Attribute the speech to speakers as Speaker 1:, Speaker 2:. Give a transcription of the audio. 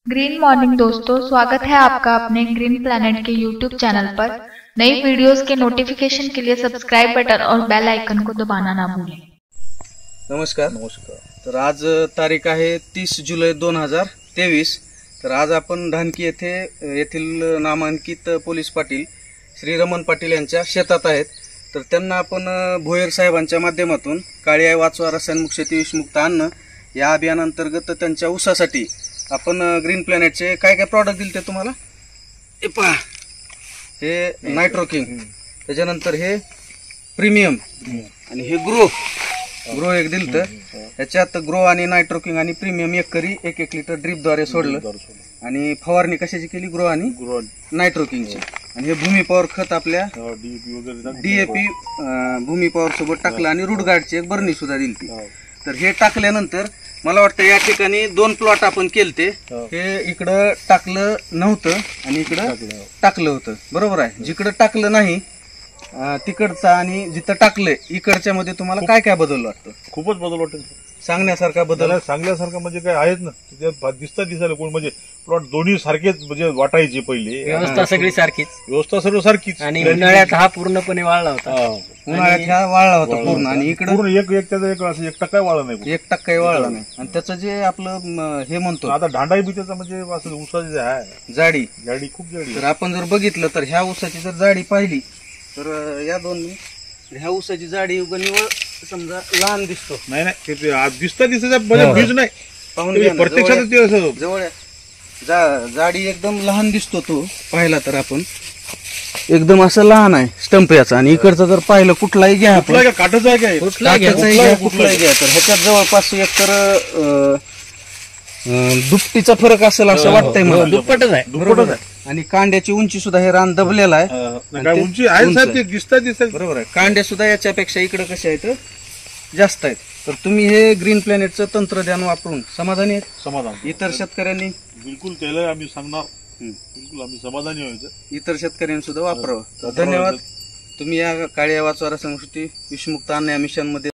Speaker 1: Green morning दोस्तों, स्वागत है आपका अपने ग्रीन प्लैनेट के यूट्यूब चैनल पर। नई वीडियोस के नोटिफिकेशन के लिए सब्सक्राइब बटन और बेल आइकन को दबाना ना भूलें।
Speaker 2: नमस्कार। तर आज तारीख आहे 30 जुलै 2023। तर आज आपण ढानकी येथील नामांकित पोलीस पाटील श्री रमण पाटील यांच्या शेतात आहेत। तर त्यांना आपण भोयर साहेबांच्या माध्यमातून काळी आई वाचवा रसायनमुक्त शेती विषमुक्त अन्न या अभियानांतर्गत त्यांच्या ऊसासाठी आपण ग्रीन प्लॅनेटचे काय काय प्रॉडक्ट दिले ते तुम्हाला हे पहा, हे नायट्रोकिंग, त्याच्यानंतर हे प्रीमियम आणि हे ग्रो एक दिलं। तर ह्याच्यात ग्रो आणि नायट्रोकिंग आणि प्रीमियम एक करी 1-1 लिटर ड्रिपद्वारे सोडलं आणि फवारणी कशाची केली, ग्रो आणि नायट्रोकिंगची। आणि हे भूमी पॉवर खत आपल्या DAP भूमी पॉवर सोबत टाकलं आणि रूट गार्डची एक बरणी सुद्धा दिली। तर हे टाकल्यानंतर मला वाटतं या ठिकाणी 2 प्लॉट आपण केलते। हे इकडं टाकलं नव्हतं आणि इकडं टाकलं होतं, बरोबर आहे। जिकडं टाकलं नाही तिकडचा आणि जिथं टाकलंय इकडच्या मध्ये तुम्हाला काय काय बदल वाटतं?
Speaker 3: खूपच बदल वाटतो,
Speaker 2: सांगण्यासारखा बदल।
Speaker 3: सांगण्यासारखं म्हणजे काय आहेत ना, दिसायला कोण म्हणजे प्लॉट दोन्ही सारखेच म्हणजे वाटायचे पहिले,
Speaker 4: व्यवस्था सगळी सारखीच,
Speaker 3: व्यवस्था सर्व सारखीच।
Speaker 4: आणि उन्हाळ्यात हा पूर्णपणे वाळला होता,
Speaker 2: उन्हाळ्यात हा वाळला होता पूर्ण, आणि इकडे
Speaker 3: पूर्ण एक त्याचा एक असं 1% वाळला नाही,
Speaker 2: 1% वाळला नाही। आणि त्याचं जे आपलं हे म्हणतो
Speaker 3: आता ढांडाई बी त्याचा म्हणजे असं ऊसाची आहे
Speaker 2: जाडी
Speaker 3: खूप जाडी।
Speaker 2: तर आपण जर बघितलं तर ह्या ऊसाची जर जाडी पाहिली तर या दोन ह्या ऊसाची जाडी निवळ समजा लहान दिसतो,
Speaker 3: नाही दिसता म्हणजे बीज नाही
Speaker 2: पाहून
Speaker 3: प्रत्यक्षात
Speaker 2: जवळ जाडी एकदम लहान दिसतो तो पाहिला तर आपण एकदम असं लहान आहे स्टंप याचा। आणि इकडचं जर पाहिलं कुठलाही घ्या आपण,
Speaker 3: काटाचं आहे काय
Speaker 2: कुठलाही घ्या तर ह्याच्यात जवळपास एक तर दुपटीचा फरक असेल असं वाटतंय मला,
Speaker 4: दुप्पटच आहे।
Speaker 2: आणि कांड्याची उंची सुद्धा हे रान दबलेला आहे,
Speaker 3: उंची आहे साहेब, ते दिसतात
Speaker 2: बरोबर आहे। कांड्या सुद्धा याच्यापेक्षा इकडे कशा आहेत जास्त आहेत। तर तुम्ही हे ग्रीन प्लॅनेटचं तंत्रज्ञान वापरून समाधानी आहेत?
Speaker 3: समाधान।
Speaker 2: इतर शेतकऱ्यांनी
Speaker 3: बिलकुल केलं, आम्ही सांगणार, बिलकुल आम्ही समाधानी व्हायचं,
Speaker 2: इतर शेतकऱ्यांनी सुद्धा वापरावं। धन्यवाद। तुम्ही या काळी आई वाचवा रसायनमुक्त शेती विषमुक्त अन्न या मिशन मध्ये